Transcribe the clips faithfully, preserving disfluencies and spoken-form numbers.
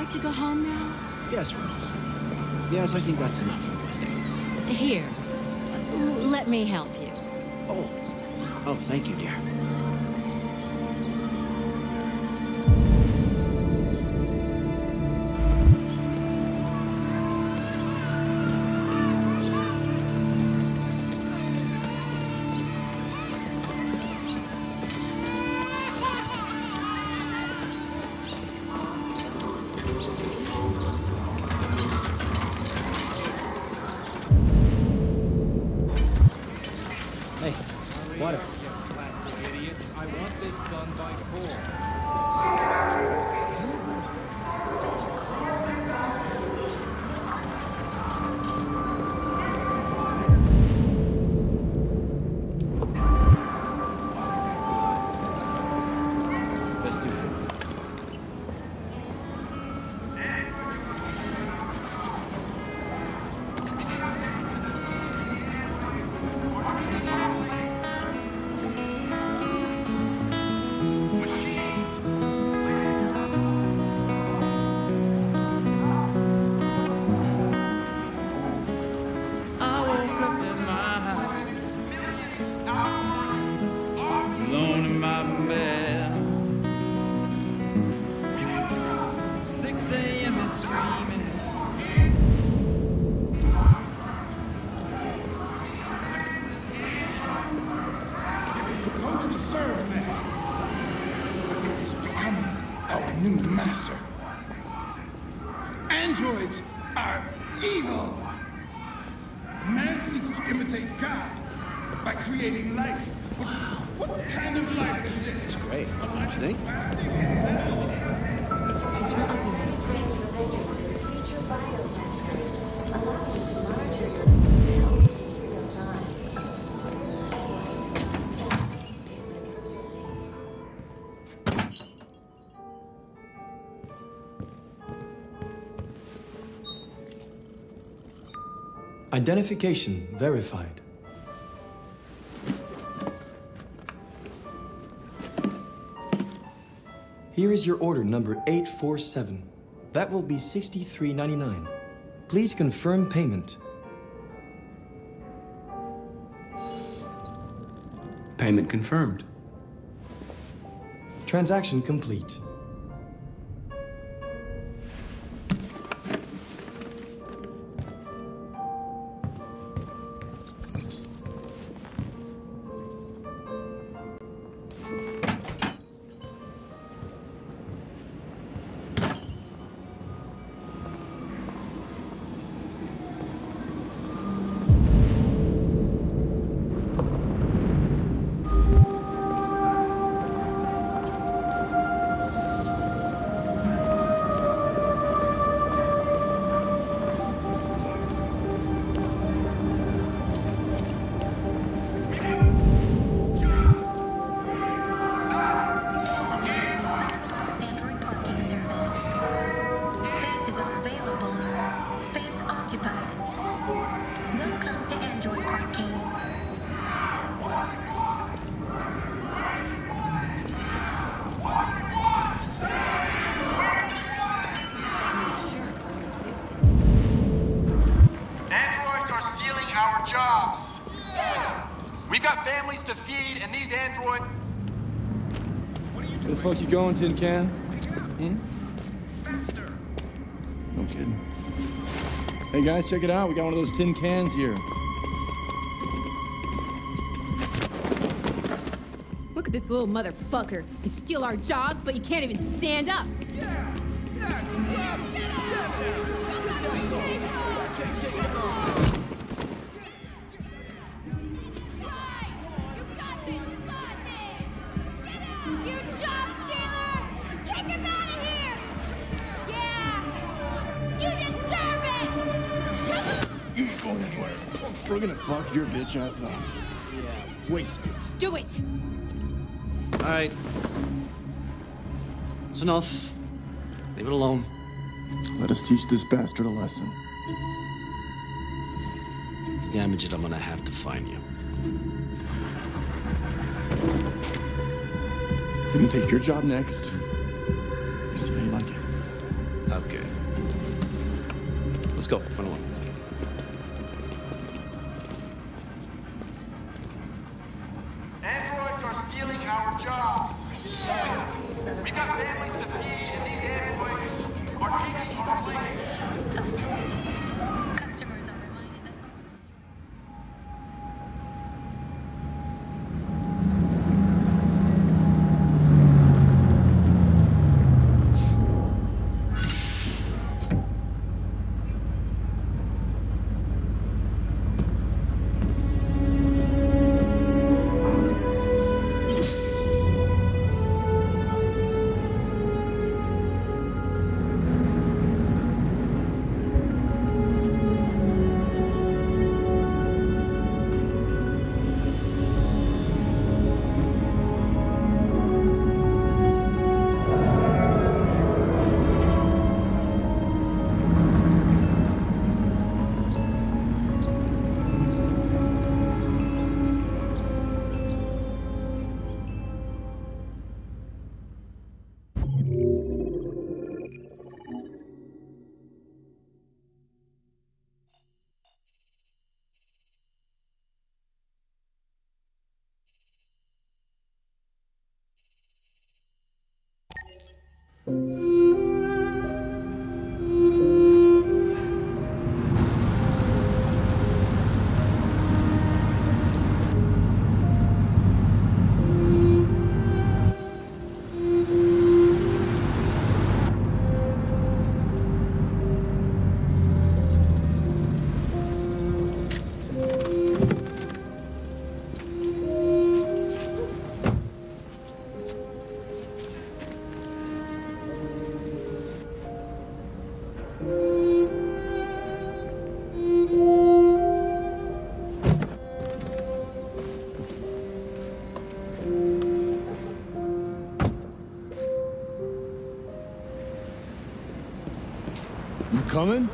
like to go home now? Yes, Rose. Yes, I think that's enough for one day. Here, l- let me help you. Oh. Oh, thank you, dear. Water. Plastic idiots. I want this done by four. Let's do it. six A M is screaming. It was supposed to serve man, but it is becoming our new master. Androids are evil. Man seeks to imitate God by creating life. But what kind of life is this? Great. Don't you think? Retroventure feature biosensors, allowing you to monitor your health in real time. Payment for fitness. Identification verified. Here is your order number eight four seven. That will be sixty-three ninety-nine. Please confirm payment. Payment confirmed. Transaction complete. Jobs. Yeah. We've got families to feed, and these android... Where the fuck you going, Tin Can? Hmm? No kidding. Hey guys, check it out. We got one of those tin cans here. Look at this little motherfucker. You steal our jobs, but you can't even stand up. Yeah. Yeah. We're gonna fuck your bitch ass up. Yeah, waste it. Do it! All right. It's enough. Leave it alone. Let us teach this bastard a lesson. You damage it, I'm gonna have to find you. We're gonna take your job next. You see how you like it. Okay. Let's go. Run along. Androids are stealing our jobs. We got families to feed, and these androids are taking our place. Customers are reminded that. You coming?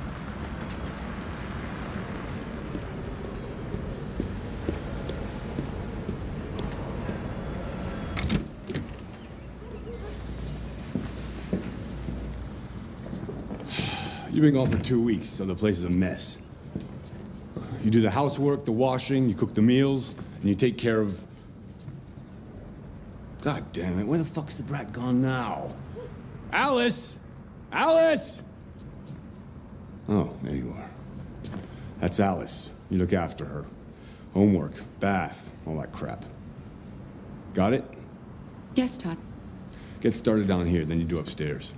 You've been gone for two weeks, so the place is a mess. You do the housework, the washing, you cook the meals, and you take care of... God damn it, where the fuck's the brat gone now? Alice! Alice! Oh, there you are. That's Alice. You look after her. Homework, bath, all that crap. Got it? Yes, Todd. Get started down here, then you do upstairs.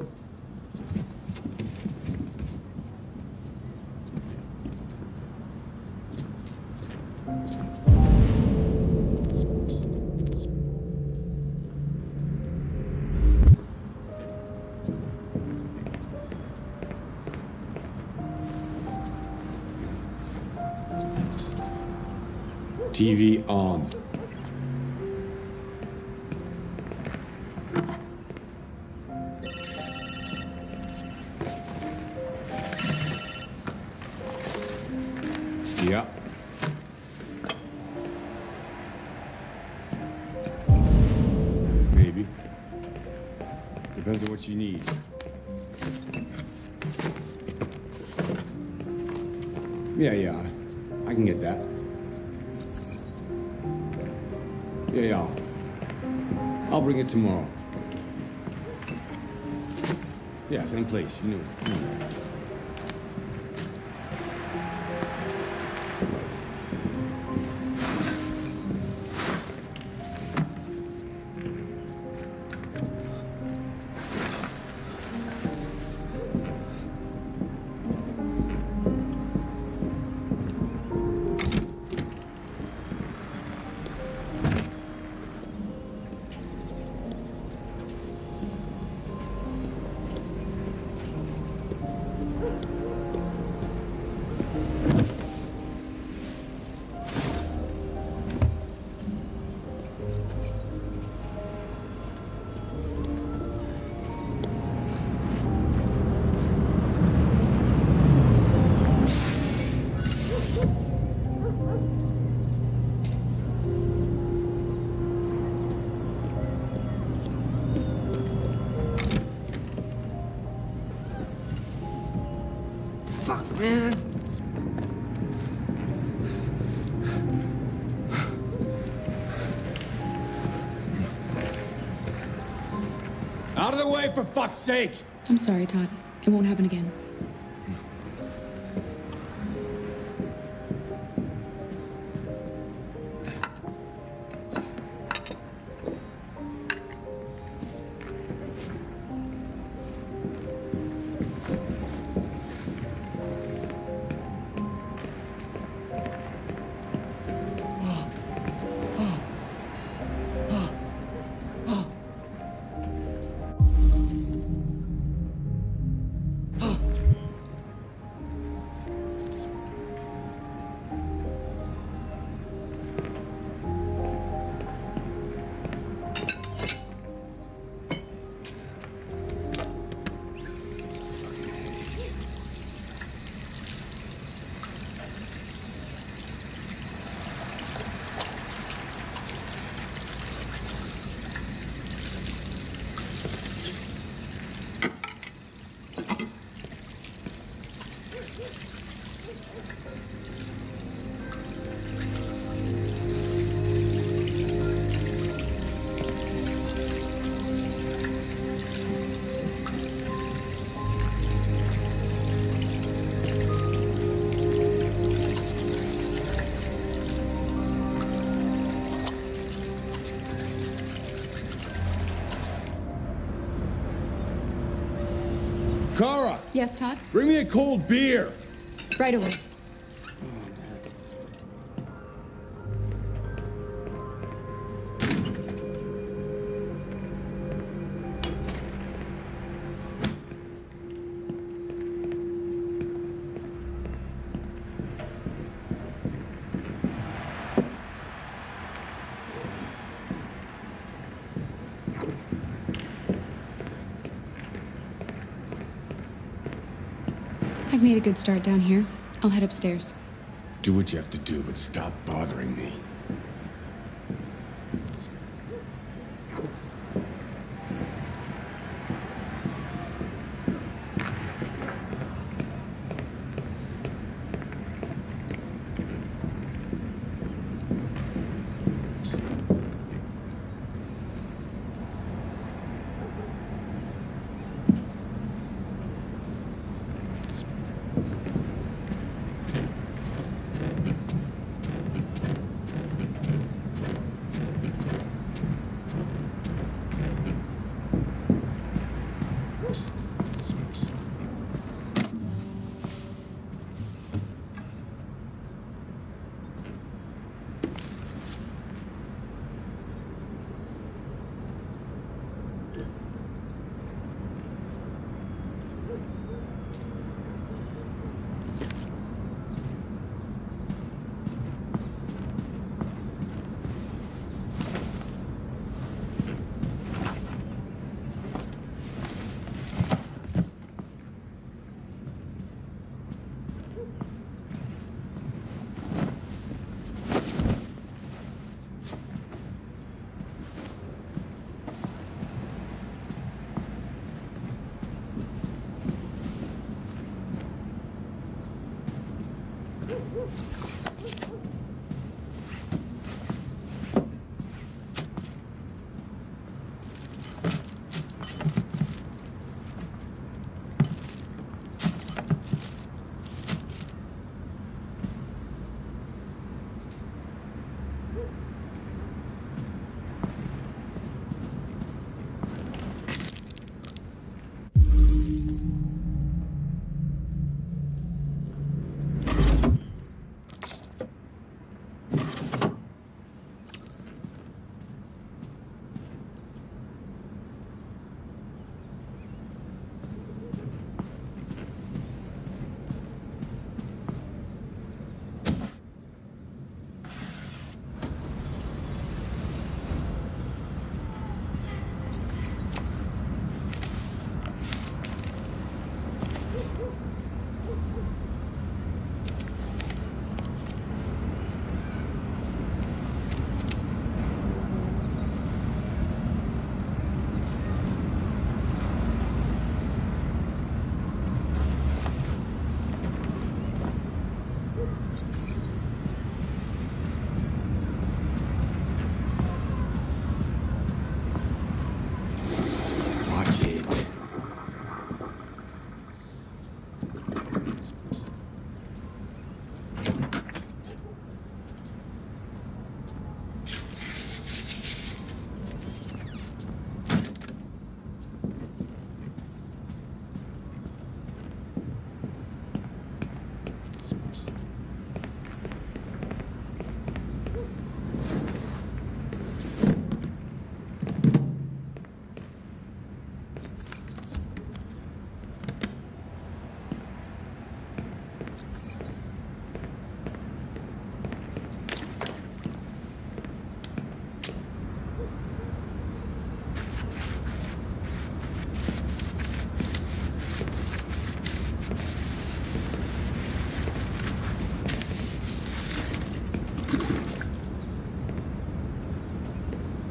T V on. Yeah. Maybe. Depends on what you need. Yeah, yeah. I can get that. Yeah, yeah. I'll bring it tomorrow. Yeah, same place. You know. You know. man. Out of the way, for fuck's sake! I'm sorry, Todd. It won't happen again. Kara! Yes, Todd? Bring me a cold beer! Right away. I've made a good start down here. I'll head upstairs. Do what you have to do, but stop bothering me.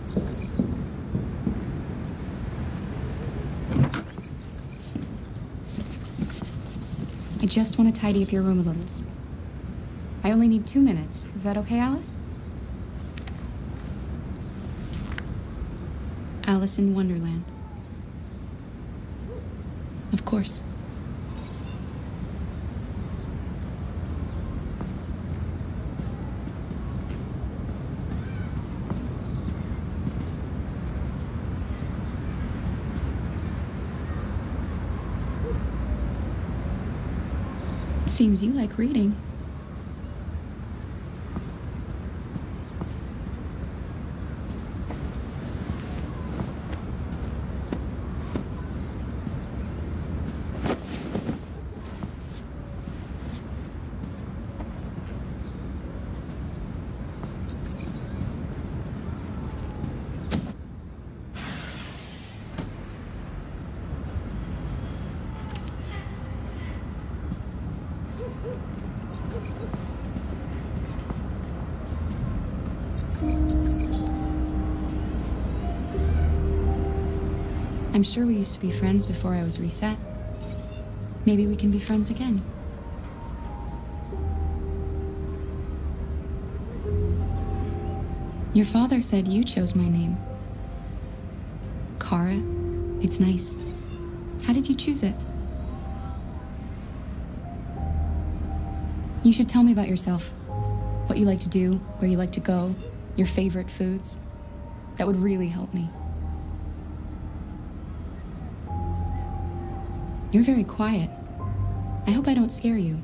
I just want to tidy up your room a little. I only need two minutes. Is that okay, Alice? Alice in Wonderland. Of course. Seems you like reading. I'm sure we used to be friends before I was reset. Maybe we can be friends again. Your father said you chose my name. Kara. It's nice. How did you choose it? You should tell me about yourself. What you like to do, where you like to go, your favorite foods. That would really help me. You're very quiet. I hope I don't scare you.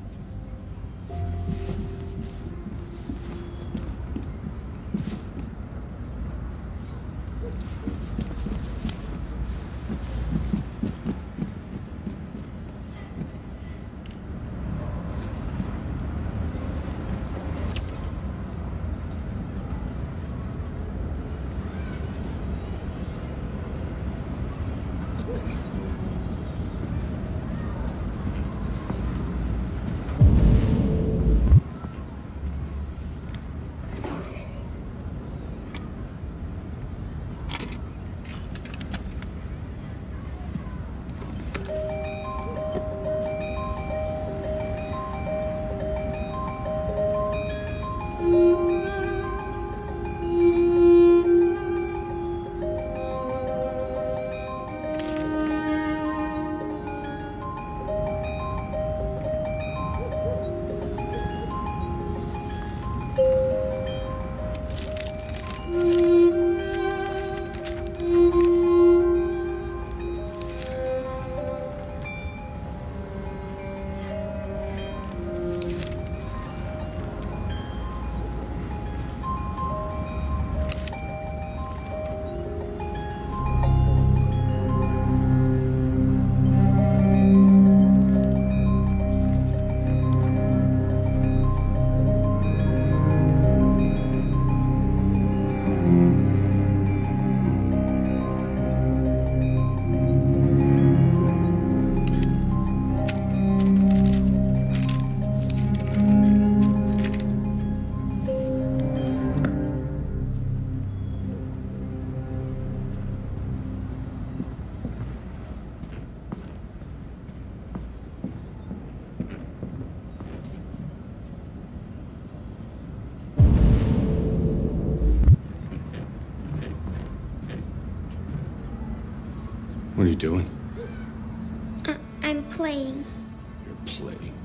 What are you doing? Uh, I'm playing. You're playing.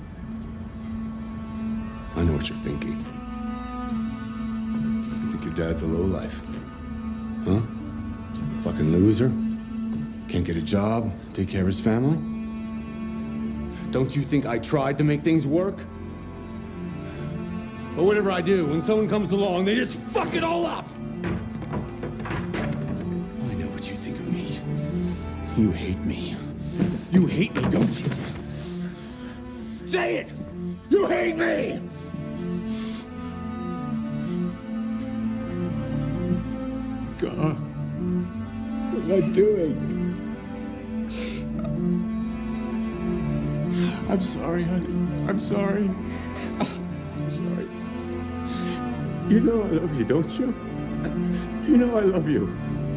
I know what you're thinking. You think your dad's a lowlife? Huh? Fucking loser? Can't get a job, take care of his family? Don't you think I tried to make things work? But whatever I do, when someone comes along, they just fuck it all up! I know what you think of me. You hate me. You hate me, don't you? Say it! You hate me! God, what am I doing? I'm sorry, honey. I'm sorry. I'm sorry. You know I love you, don't you? You know I love you.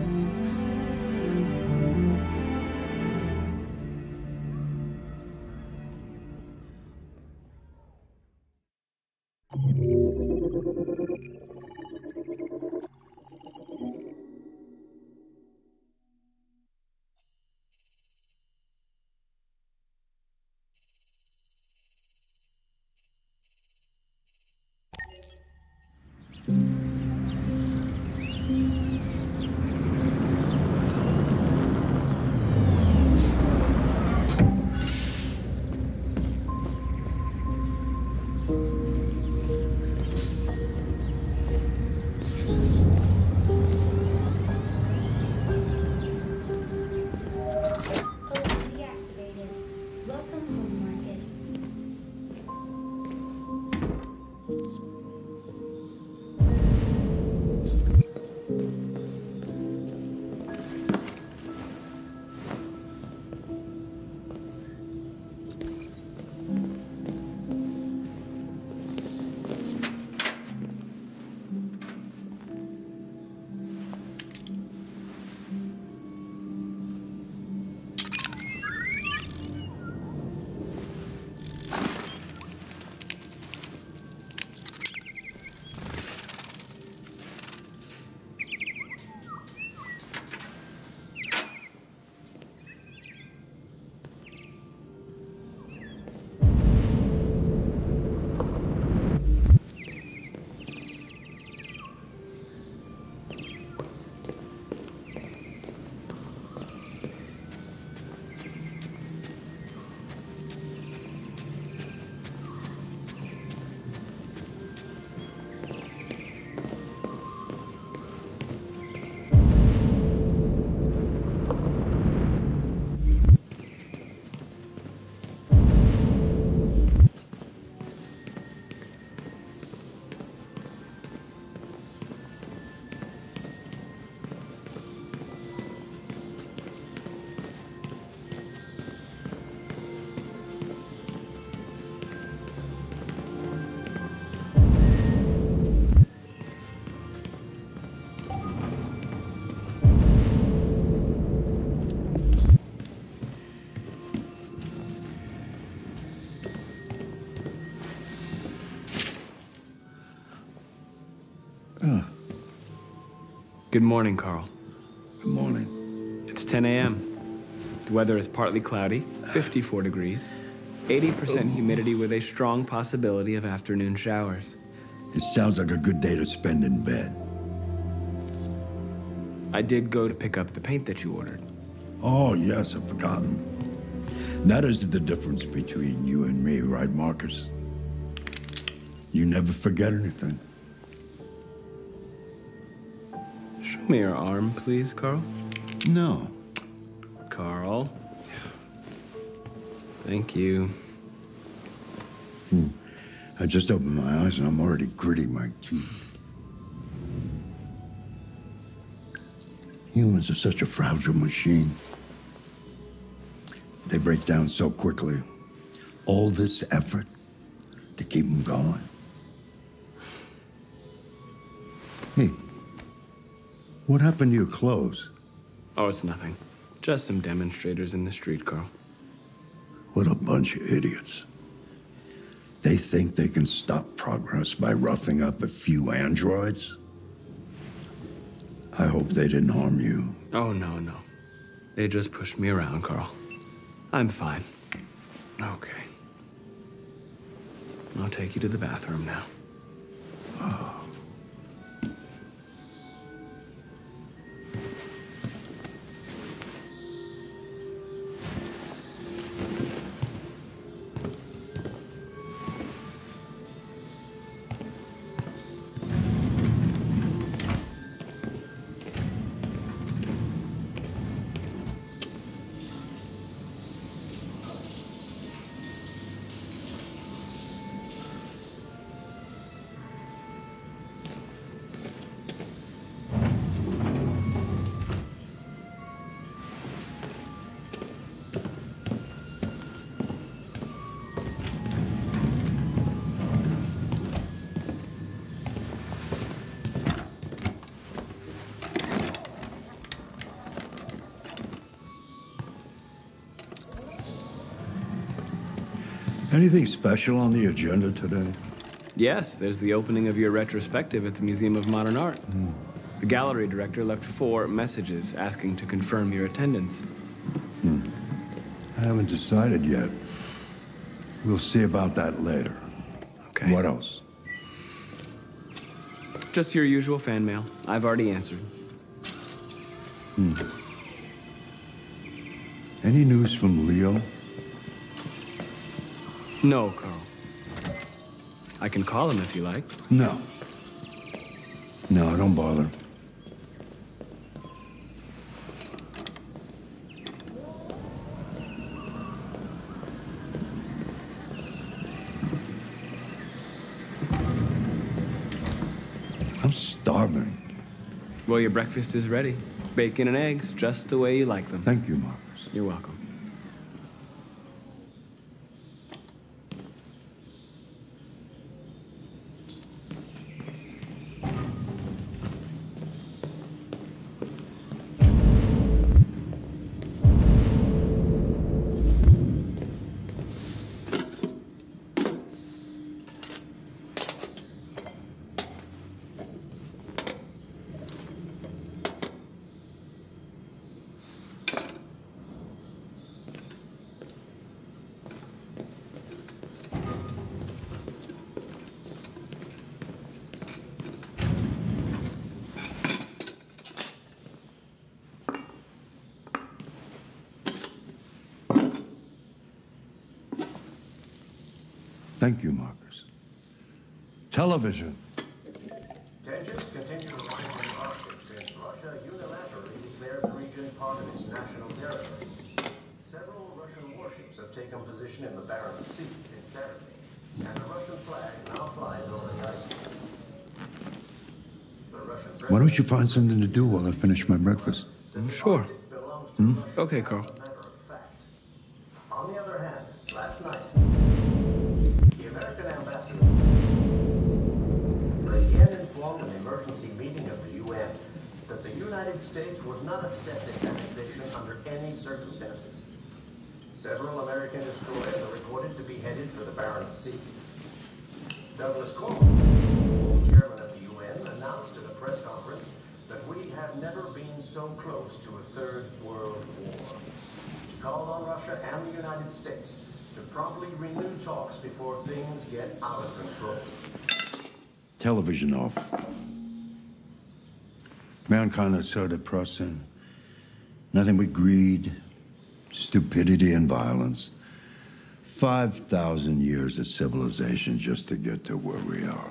Good morning, Carl. Good morning. It's ten A M The weather is partly cloudy, fifty-four degrees, eighty percent humidity with a strong possibility of afternoon showers. It sounds like a good day to spend in bed. I did go to pick up the paint that you ordered. Oh, yes, I've forgotten. That is the difference between you and me, right, Marcus? You never forget anything. Show me your arm, please, Carl. No. Carl. Thank you. Hmm. I just opened my eyes and I'm already gritting my teeth. Humans are such a fragile machine. They break down so quickly. All this effort to keep them going. Hey, what happened to your clothes? Oh, it's nothing. Just some demonstrators in the street, Carl. What a bunch of idiots. They think they can stop progress by roughing up a few androids? I hope they didn't harm you. Oh, no, no. They just pushed me around, Carl. I'm fine. Okay. I'll take you to the bathroom now. Oh. Anything special on the agenda today? Yes, there's the opening of your retrospective at the Museum of Modern Art. Mm. The gallery director left four messages asking to confirm your attendance. Hmm. I haven't decided yet. We'll see about that later. Okay. What else? Just your usual fan mail. I've already answered. Hmm. Any news from Leo? No, Carl. I can call him if you like. No. No, don't bother. I'm starving. Well, your breakfast is ready. Bacon and eggs, just the way you like them. Thank you, Marcus. You're welcome. Thank you, Marcus. Television. Tensions continue to rise in the Arctic since Russia unilaterally declared the region part of its national territory. Several Russian warships have taken position in the Barents Sea thereafter, and the Russian flag now flies over the iceberg. The Russian Why don't you find something to do while I finish my breakfast? Sure. Hmm? Okay, Carl. On the other hand, last night, the American ambassador again informed an emergency meeting of the U N that the United States would not accept this annexation under any circumstances. Several American destroyers are reported to be headed for the Barents Sea. Douglas Coleman, chairman of the U N, announced at a press conference that we have never been so close to a third world war. He called on Russia and the United States to promptly renew talks before things get out of control. Television off. Mankind is so depressing. Nothing but greed, stupidity, and violence. Five thousand years of civilization just to get to where we are.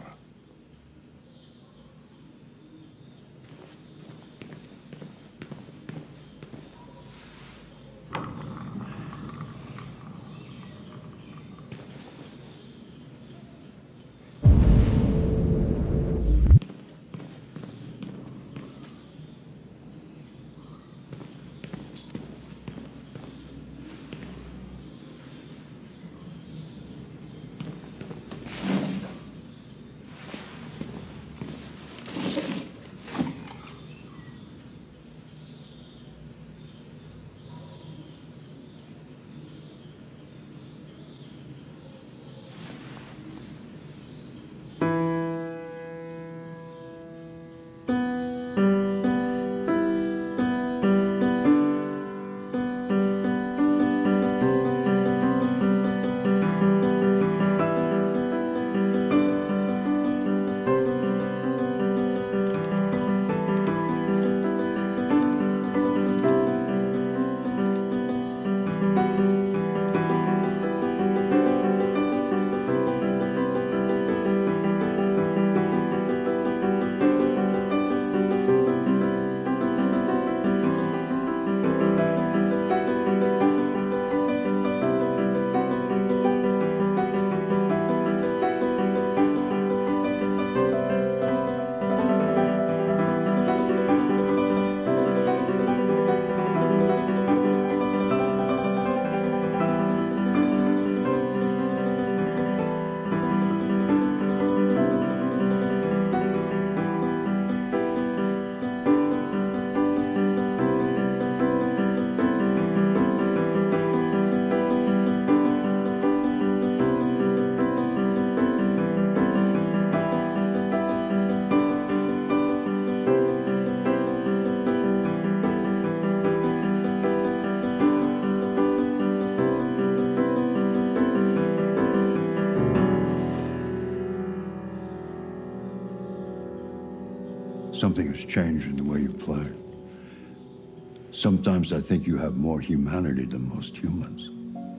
Something has changed in the way you play. Sometimes I think you have more humanity than most humans.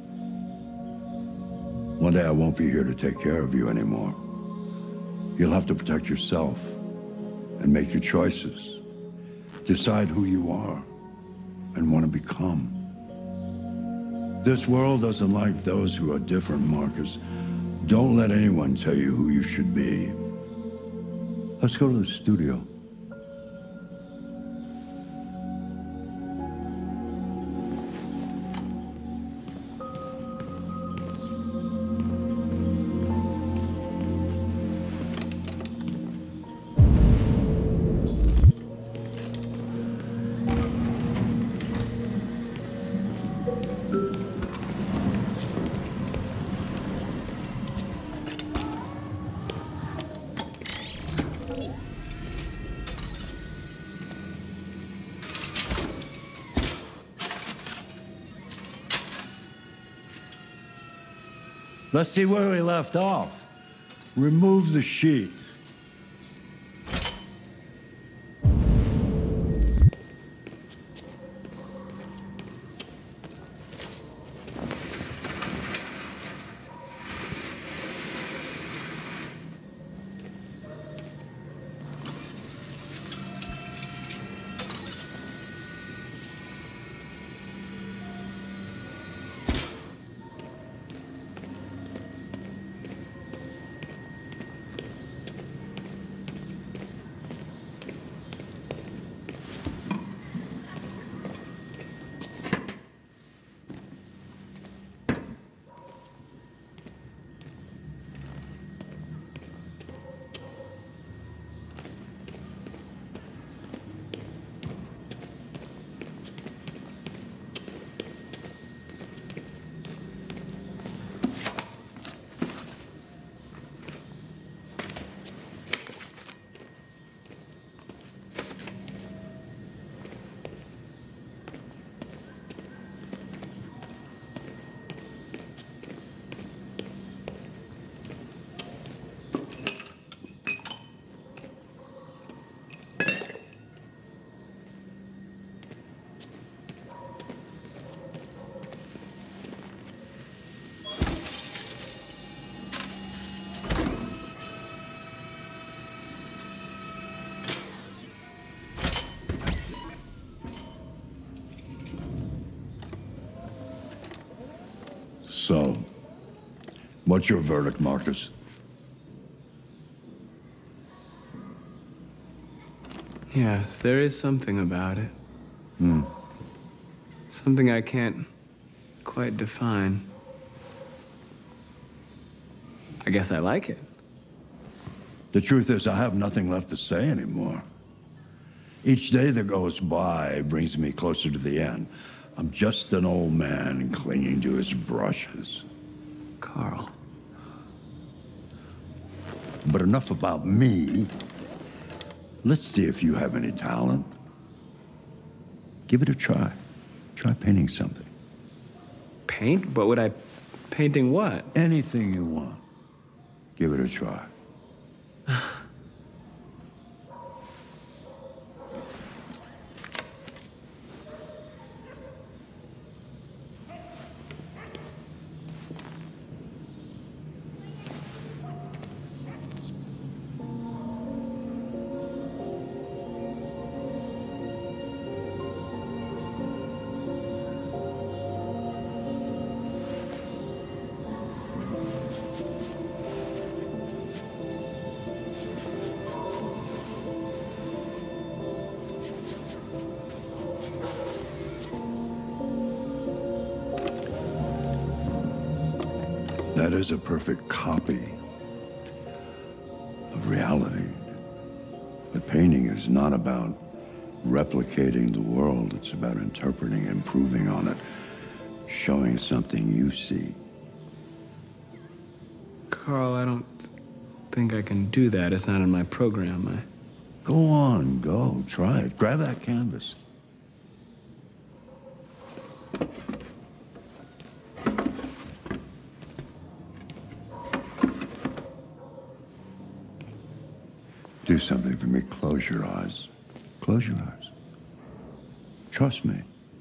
One day I won't be here to take care of you anymore. You'll have to protect yourself and make your choices. Decide who you are and want to become. This world doesn't like those who are different, Marcus. Don't let anyone tell you who you should be. Let's go to the studio. Let's see where we left off. Remove the sheet. So, what's your verdict, Marcus? Yes, there is something about it. Hmm. Something I can't quite define. I guess I like it. The truth is, I have nothing left to say anymore. Each day that goes by brings me closer to the end. I'm just an old man clinging to his brushes. Carl. But enough about me. Let's see if you have any talent. Give it a try. Try painting something. Paint? But would I... Painting what? Anything you want. Give it a try. That is a perfect copy of reality. But painting is not about replicating the world. It's about interpreting, improving on it, showing something you see. Carl, I don't think I can do that. It's not in my program. I... Go on, go. Try it. Grab that canvas. do something for me. Close your eyes. Close your eyes. Trust me.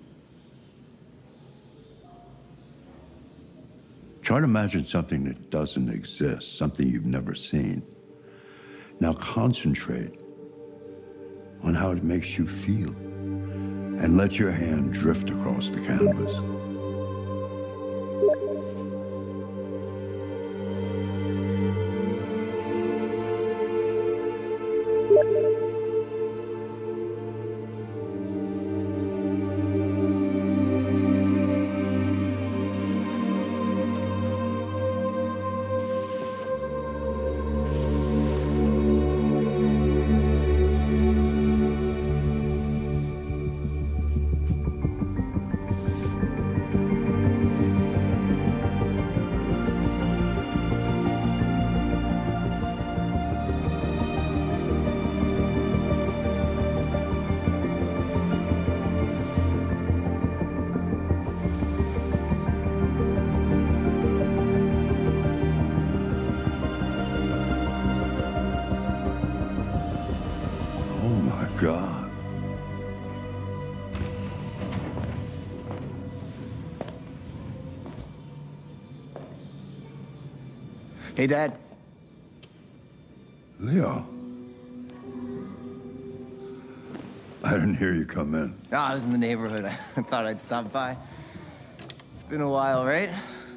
Try to imagine something that doesn't exist, something you've never seen. Now concentrate on how it makes you feel, and let your hand drift across the canvas. God. Hey, Dad. Leo. I didn't hear you come in. Oh, I was in the neighborhood. I thought I'd stop by. It's been a while, right?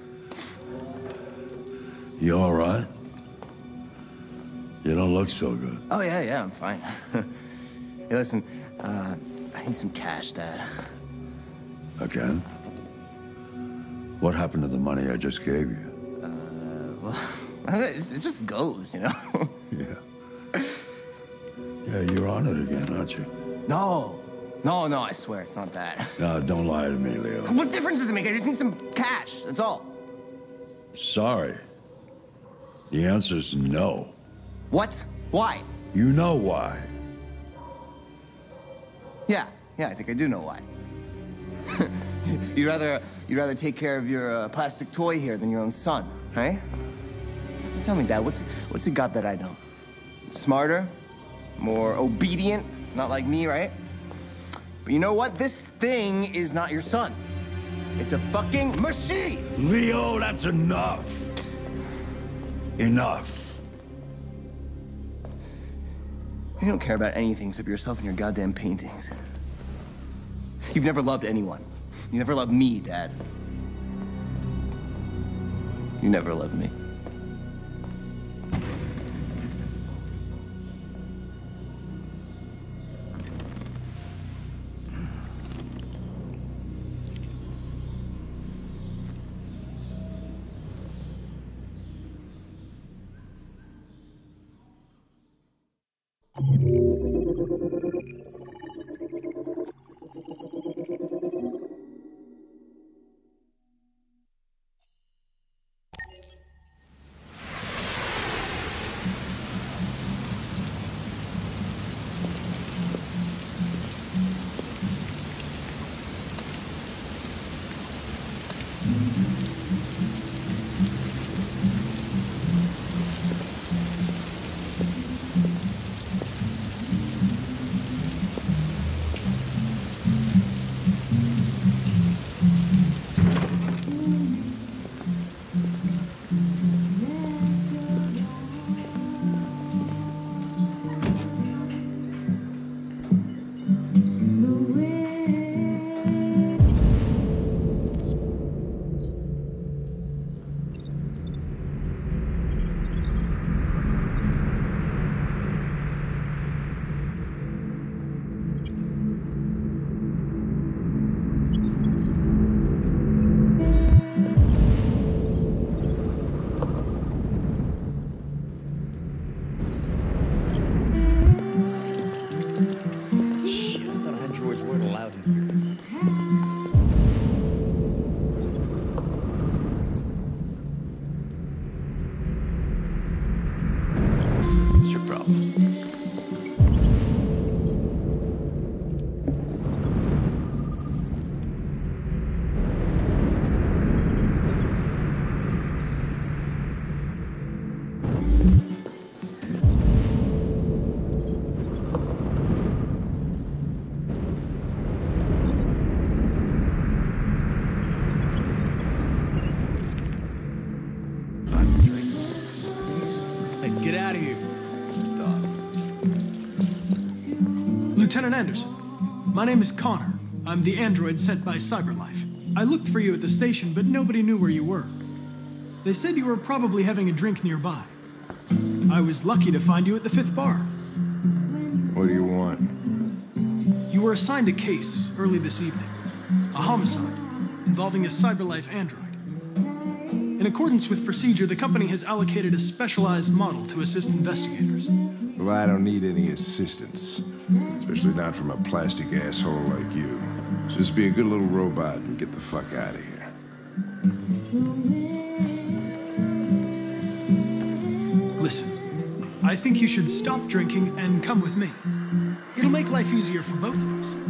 You all right? You don't look so good. Oh, yeah, yeah, I'm fine. Hey, listen, uh, I need some cash, Dad. Again? What happened to the money I just gave you? Uh, well, it just goes, you know? Yeah. Yeah, you're on it again, aren't you? No. No, no, I swear, it's not that. No, don't lie to me, Leo. What difference does it make? I just need some cash, that's all. Sorry. The answer's no. What? Why? You know why. Yeah, yeah, I think I do know why. you'd rather you'd rather take care of your uh, plastic toy here than your own son, right? Tell me, Dad, what's what's he got that I don't? Smarter, more obedient, not like me, right? But you know what? This thing is not your son. It's a fucking machine. Leo, that's enough. Enough. You don't care about anything except yourself and your goddamn paintings. You've never loved anyone. You never loved me, Dad. You never loved me. Lieutenant Anderson, my name is Connor. I'm the android sent by CyberLife. I looked for you at the station, but nobody knew where you were. They said you were probably having a drink nearby. I was lucky to find you at the fifth bar. What do you want? You were assigned a case early this evening. A homicide involving a CyberLife android. In accordance with procedure, the company has allocated a specialized model to assist investigators. Well, I don't need any assistance. Especially not from a plastic asshole like you. Just be a good little robot and get the fuck out of here. Listen, I think you should stop drinking and come with me. It'll make life easier for both of us.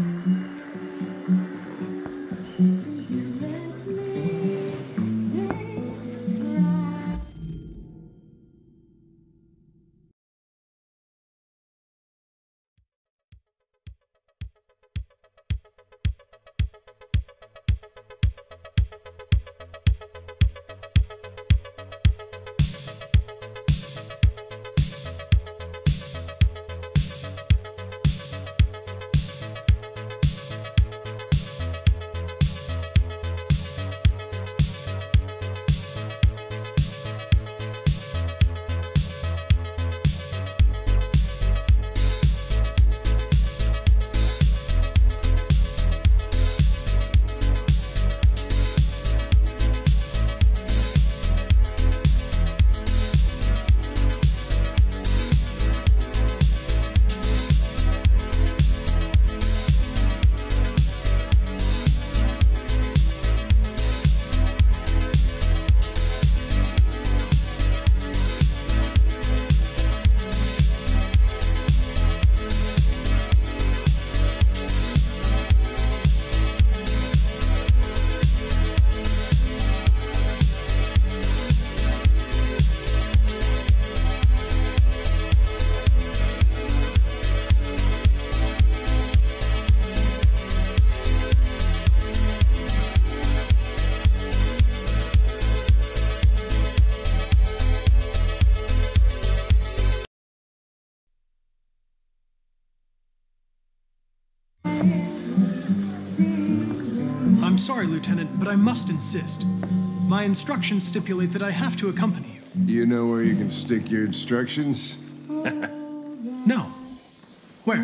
I'm sorry, Lieutenant, but I must insist. My instructions stipulate that I have to accompany you. You know where you can stick your instructions? No. Where?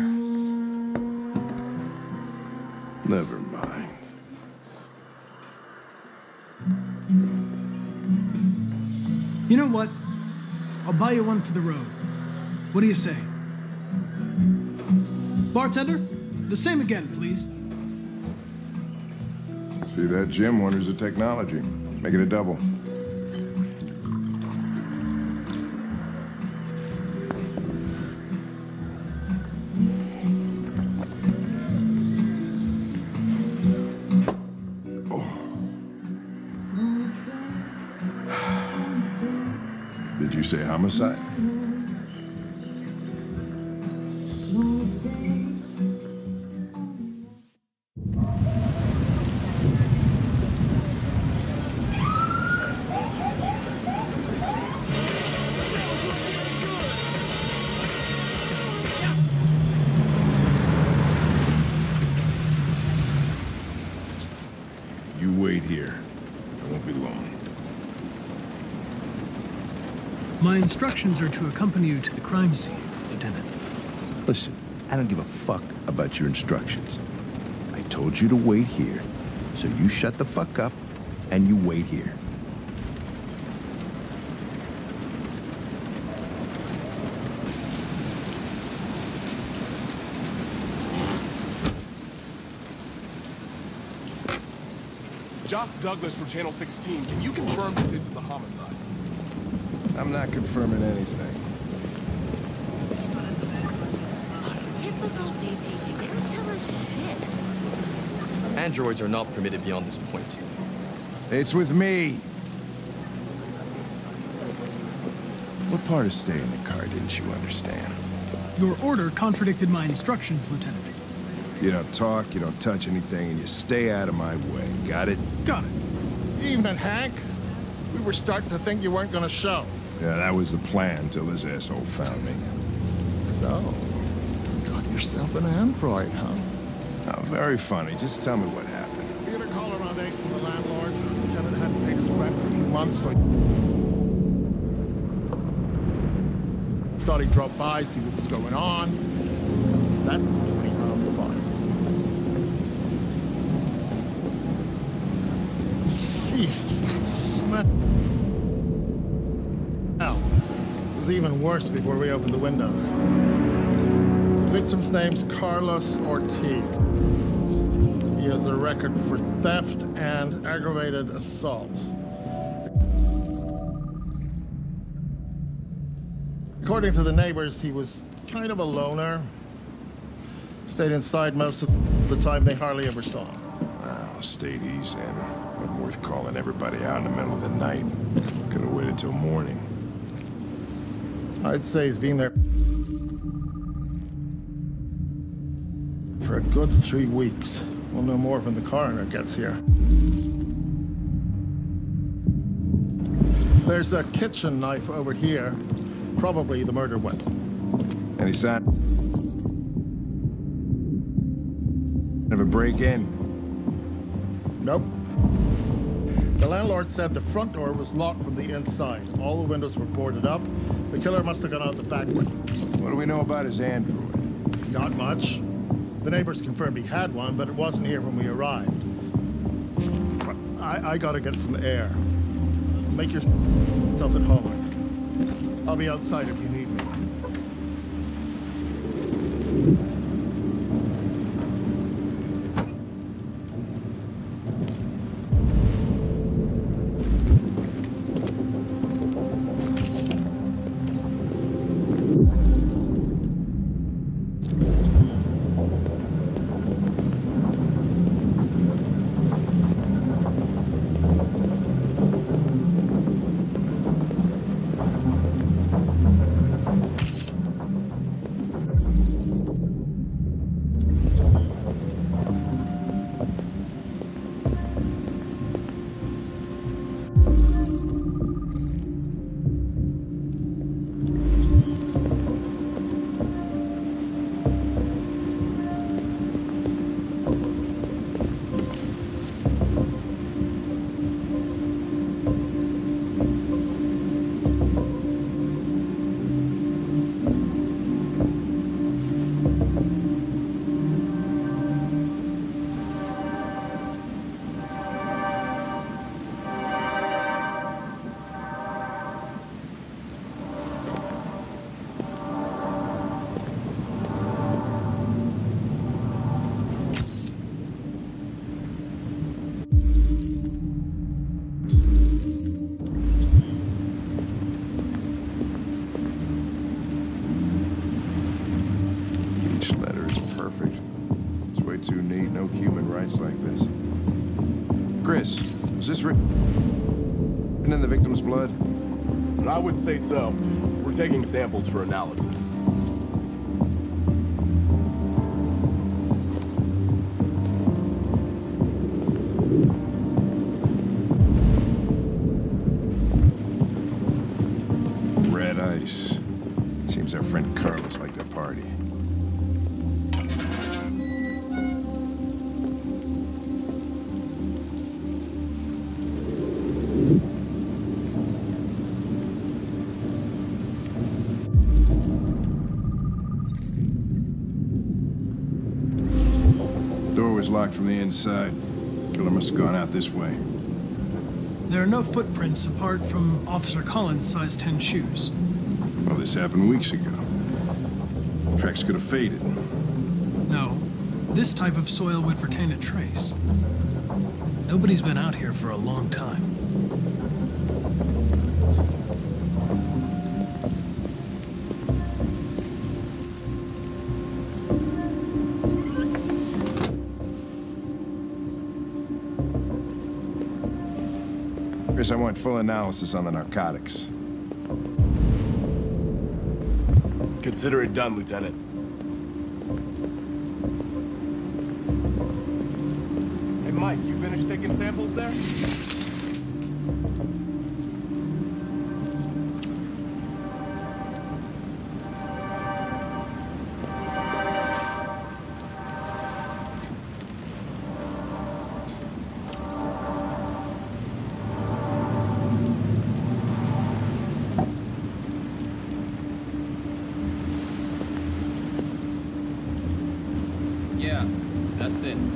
Never mind. You know what? I'll buy you one for the road. What do you say? Bartender, the same again, please. See, that Jim wonders at technology. Make it a double. Did you say homicide? You wait here. I won't be long. My instructions are to accompany you to the crime scene, Lieutenant. Listen, I don't give a fuck about your instructions. I told you to wait here, so you shut the fuck up and you wait here. Josh Douglas from Channel sixteen. Can you confirm that this is a homicide? I'm not confirming anything. Typical D P D. They don't tell us shit. Androids are not permitted beyond this point. It's with me. What part of staying in the car didn't you understand? Your order contradicted my instructions, Lieutenant. You don't talk, you don't touch anything, and you stay out of my way. Got it? Got it. Evening, Hank. We were starting to think you weren't gonna show. Yeah, that was the plan until this asshole found me. So, got yourself an android, huh? Oh, very funny. Just tell me what happened. We had a call around eight from the landlord. The tenant hadn't paid his rent for a few months, so thought he'd drop by, see what was going on. That's when he found the body. Jesus, that smell. Now, it was even worse before we opened the windows. The victim's name's Carlos Ortiz. He has a record for theft and aggravated assault. According to the neighbors, he was kind of a loner. Stayed inside most of the time. They hardly ever saw him. Well, stayed easy and wasn't worth calling everybody out in the middle of the night. Could have waited till morning. I'd say he's been there for a good three weeks. We'll know more when the coroner gets here. There's a kitchen knife over here. Probably the murder weapon. Any sign of a break-in? Nope. The landlord said the front door was locked from the inside. All the windows were boarded up. The killer must have gone out the back way. What do we know about his android? Not much. The neighbors confirmed he had one, but it wasn't here when we arrived. I, I gotta get some air. Make yourself at home. I'll be outside if you need me. Too neat, no human rights like this. Chris, was this written in the victim's blood? I would say so. We're taking samples for analysis. Red ice. Seems our friend Carlos liked to party. Locked from the inside. Killer must have gone out this way. There are no footprints apart from Officer Collins' size ten shoes. Well, this happened weeks ago. Tracks could have faded. No. This type of soil would retain a trace. Nobody's been out here for a long time. Chris, I want full analysis on the narcotics. Consider it done, Lieutenant. Hey, Mike, you finished taking samples there? in.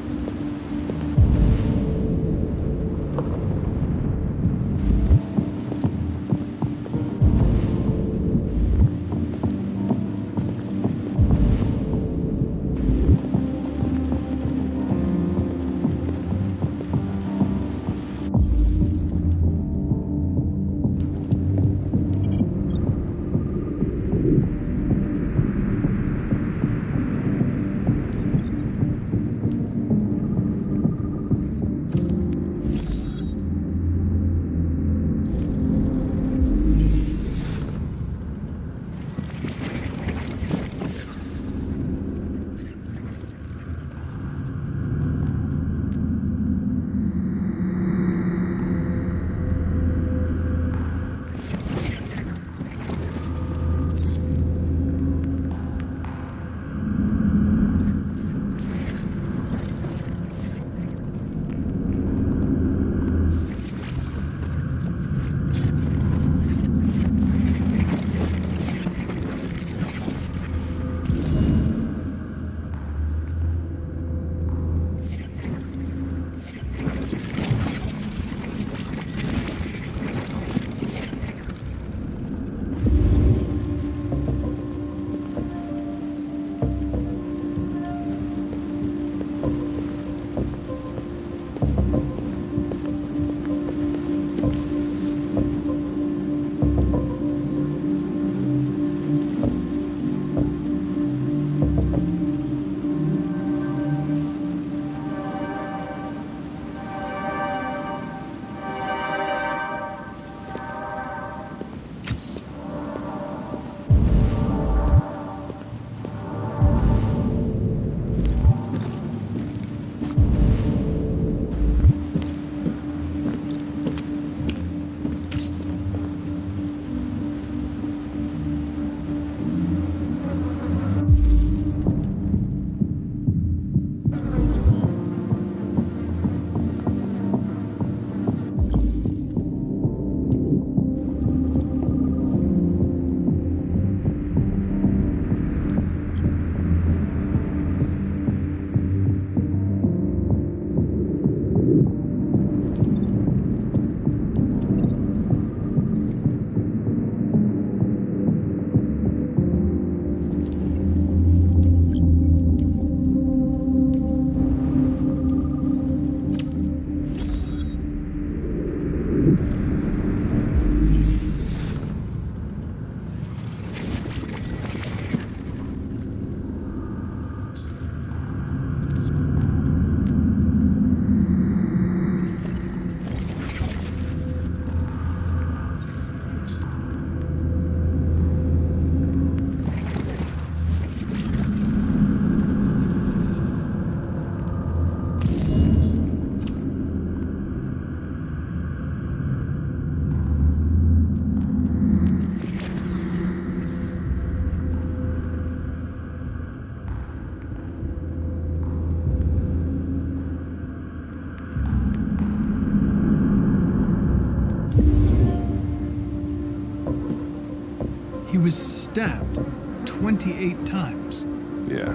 He was stabbed twenty-eight times. Yeah.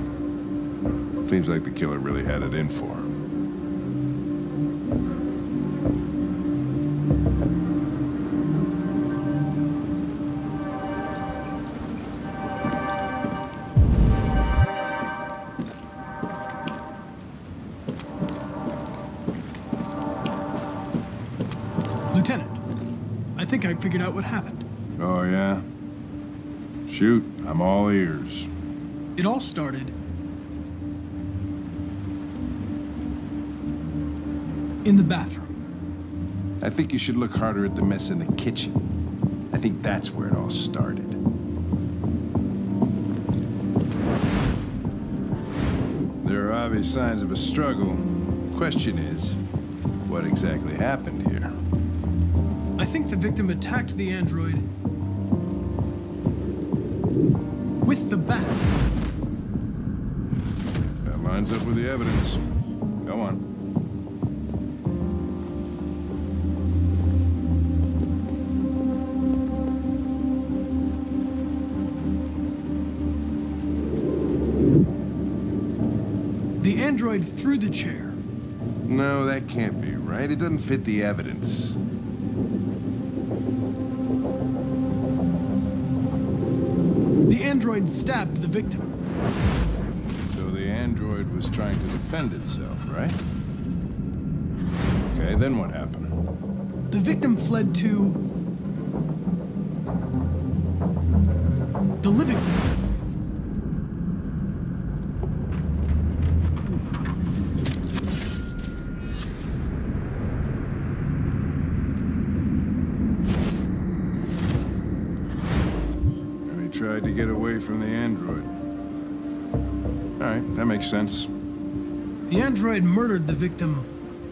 Seems like the killer really had it in for him. Lieutenant, I think I figured out what happened. Oh, yeah? Shoot, I'm all ears. It all started in the bathroom. I think you should look harder at the mess in the kitchen. I think that's where it all started. There are obvious signs of a struggle. Question is, what exactly happened here? I think the victim attacked the android with the bat. That lines up with the evidence. Go on. The android threw the chair. No, that can't be right. It doesn't fit the evidence. The android stabbed the victim. So the android was trying to defend itself, right? Okay, then what happened? The victim fled to the living room. Tried to get away from the android. All right, that makes sense. The android murdered the victim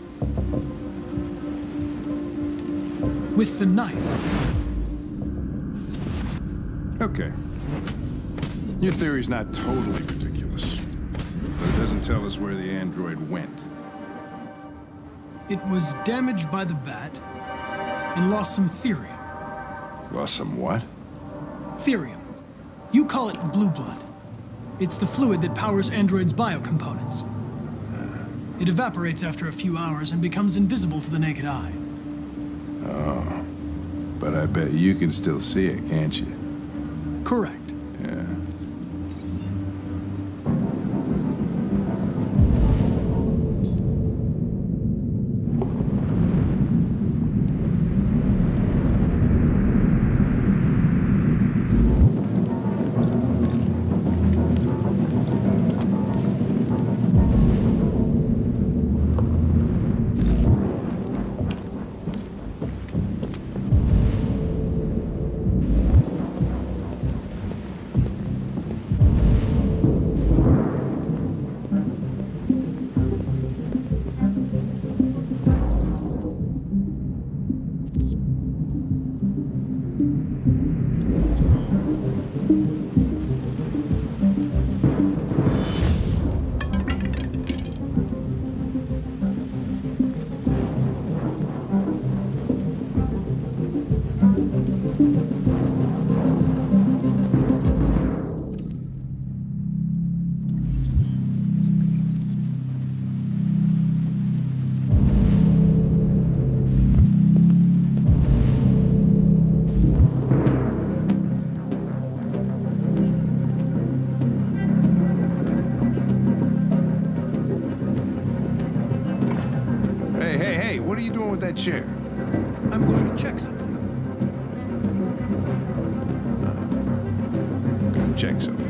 with the knife. Okay. Your theory's not totally ridiculous, but it doesn't tell us where the android went. It was damaged by the bat and lost some therium. Lost some what? Therium. You call it blue blood. It's the fluid that powers androids' biocomponents. It evaporates after a few hours and becomes invisible to the naked eye. Oh. But I bet you can still see it, can't you? Correct. Yeah. That chair. I'm going to check something. Uh, check something.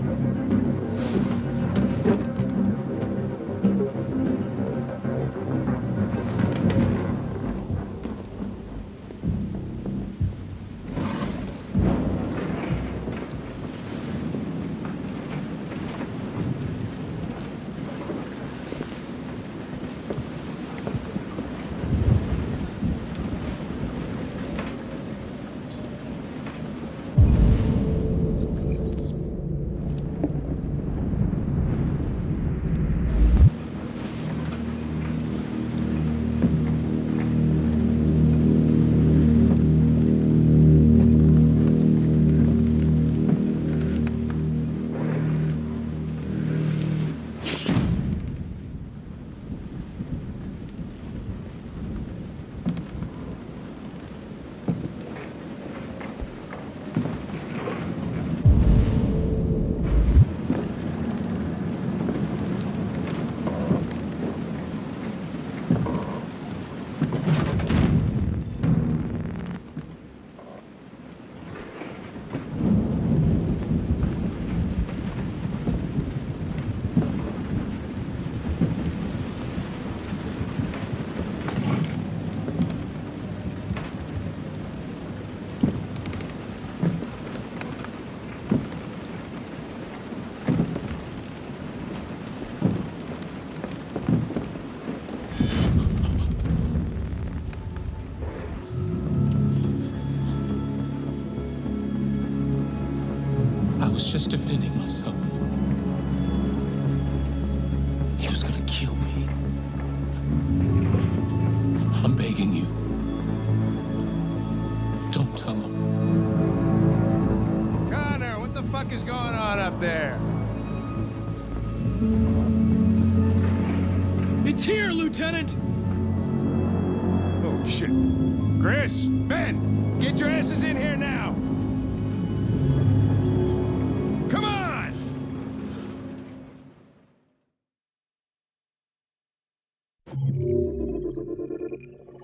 was just defending myself. He was gonna kill me. I'm begging you. Don't tell him. Connor, what the fuck is going on up there? It's here, Lieutenant! Oh, shit. Chris, Ben, get your asses in here now! Come on!